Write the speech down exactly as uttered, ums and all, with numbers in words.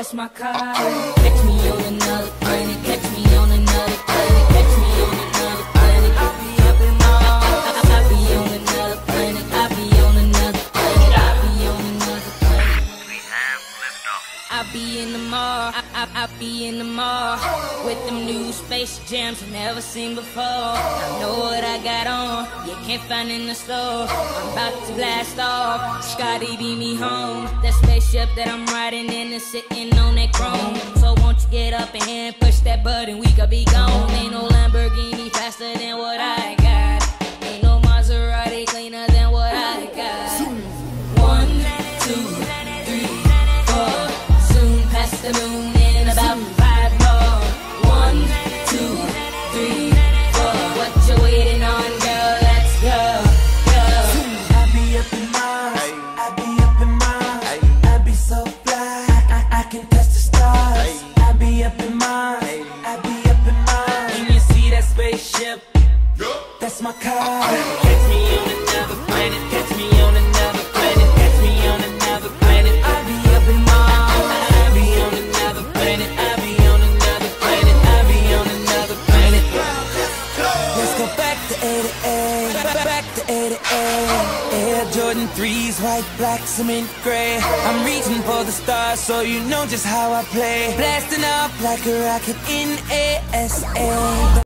that's my car. Catch me on another planet, catch me on another planet, catch me on another planet. I'll be up in Mars. I'll be on another planet, I'll be on another planet, I'll be on another planet. We have liftoff. I'll be in the mall, I, I, I'll be in the mall with them new space jams I've never seen before. I know what I got on, you can't find in the store. I'm about to blast off, Scotty beat me home. That spaceship that I'm riding in is sitting on that chrome. So won't you get up in here and push that button, we could be gone. Ain't no Lamborghini faster than what I got, ain't no Maserati cleaner than what I got. One, two, three, four, zoom past the moon in about five more. One, two, three, four, what you waiting on, girl? Let's go, go. I be up in Mars, I be up in Mars, I be so fly, I, I can touch the stars. I be up in Mars, I be up in Mars. When you see that spaceship, that's my car. Catch me on another planet, catch me on another planet, catch me on another planet. I be up in Mars, I be on another planet, I be on another planet, I be on another planet. Let's go back to eighty-eight, back, back to eighty-eight. Air Jordan threes, white, black, cement gray. I'm reaching for the stars, so you know just how I play. Blasting off like a rocket in A S A.